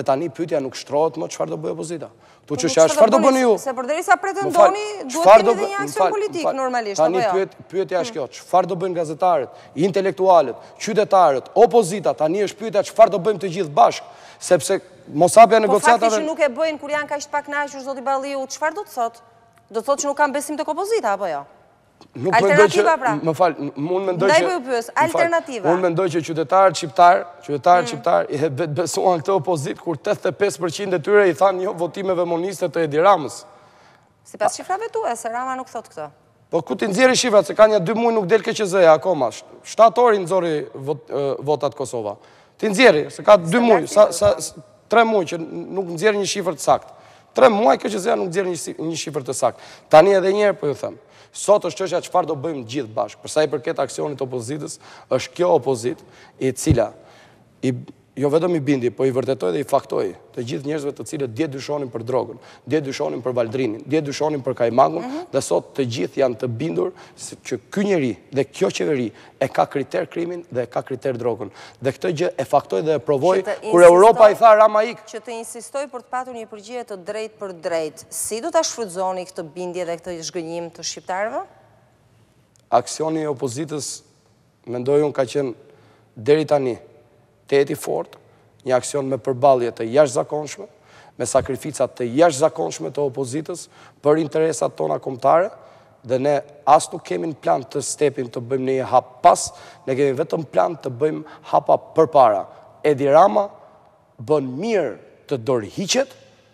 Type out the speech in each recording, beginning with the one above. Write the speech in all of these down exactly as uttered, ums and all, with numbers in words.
Tani pyetja nuk shtrohet më çfarë do bëj opozita. Tu çështja është çfarë do bëni ju? Se përderisa pretendoni, duhet kemi dhe një aksion politik normalisht, apo jo? Tani pyetja është kjo, çfarë do bëjnë gazetarët, intelektualët, qytetarët, opozita, tani është pyetja çfarë do bëjmë të gjithë bashkë, sepse mos hapja negociatave. Po fakti që nuk e bëjnë kur janë kaq të pakënaqur zoti Balliu, çfarë do të thotë? Do të thotë që nuk kanë besim tek opozita apo jo? Alternativa pra. Më fal, unë mendoj që Ndaj po ju pyes, alternativa. Unë mendoj që qytetarët shqiptar, qytetarët shqiptar i besuan këtë opozitë kur tetëdhjetë e pesë përqind e tyre i thanë jo votimeve moniste të Edi Ramës. Sipas shifrave tua, se Rama nuk thot këtë. Po ku ti nxjerrë shifrat se kanë ja dy muaj nuk del K Q Z-ja akoma. shtator i nxori votat Kosova. Ti nxjerri se ka dy muaj, sa sa tre muaj që nuk nxjerr një shifër të saktë. tre muaj K Q Z-ja nuk nxjerr një shifër të saktë. Tani edhe një herë po ju them. Sot është çështja çfarë do bëjmë gjithë bashkë. Për sa i përket aksionit të opozitës, është kjo opozitë e cila i jo vetëm i bindi, po i vërtetoi dhe i faktoi të gjithë njerëzve të cilët dje dyshonin për drogën, dje dyshonin për Valdrinin, dje dyshonin për Kajmangun, dhe sot të gjithë janë të bindur që ky njeri dhe kjo qeveri e ka kriter krimin dhe e ka kriter drogën. Dhe këtë gjë e faktoi dhe e provoi kur Europa i tha Rama ik. Që të insistoj për të patur një përgjigje të drejtë për drejtë, si do ta shfrytëzoni këtë bindje dhe këtë zhgënjim të shqiptarëve? Aksioni i opozitës mendoj unë ka qenë deri tani teti fort, një aksion me përballje të jashtëzakonshme, me sakrificat të jashtëzakonshme të opozitës për interesat tona kombëtare, dhe ne as nuk kemi në plan të stepim të bëjmë një hap pas, ne kemi vetëm plan të bëjmë hapa përpara. Edi Rama bën mirë të dorëhiqet,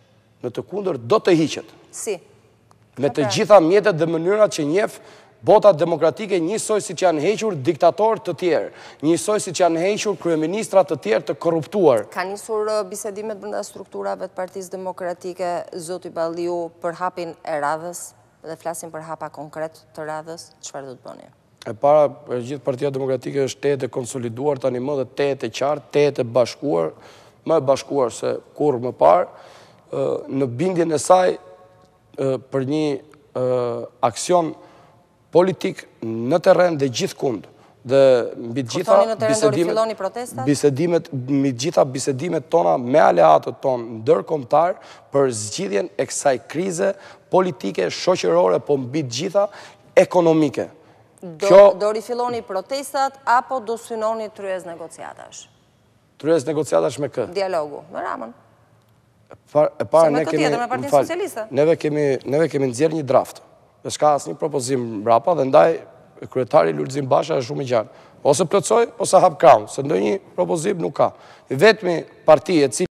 në të kundër do të hiqet. Si? Me të gjitha mjetet dhe mënyrat që njeh bota demokratike, njësoj si që janë hequr diktatorë të tjerë, njësoj si që janë hequr kryeministrat të tjerë të korruptuar. Ka nisur bisedimet brenda strukturave të Partisë Demokratike, zoti Balliu, për hapin e radhës, dhe flasim për hapa konkret të radhës, çfarë do të bëni? E para, për gjithë Partia Demokratike është tejet e konsoliduar, tani më dhe tejet e qartë, tejet e bashkuar, më e bashkuar se kur më parë, në bindjen e saj për një aksion politik në terren dhe gjithë kund. Dhe mbi gjitha bisedimet, mbi gjitha bisedimet tona me aleatët tonë ndërkombëtar për zgjidhjen e kësaj krize politike, shoqërore, po mbi gjitha ekonomike. Do rifilloni protestat apo do synoni tryez negociatash? Tryez negociatash me kë? Dialogu, me Ramën. E para, me këtë tjetër, me Partinë Socialiste. Neve kemi nxjerrë një draft. Dhe s'ka asë një propozim mbrapa dhe ndaj kryetari Lulzim Basha është shumë i gjatë. Ose plotësoj, ose hap kraun, se ndonjë propozim nuk ka. Vetmi parti e cili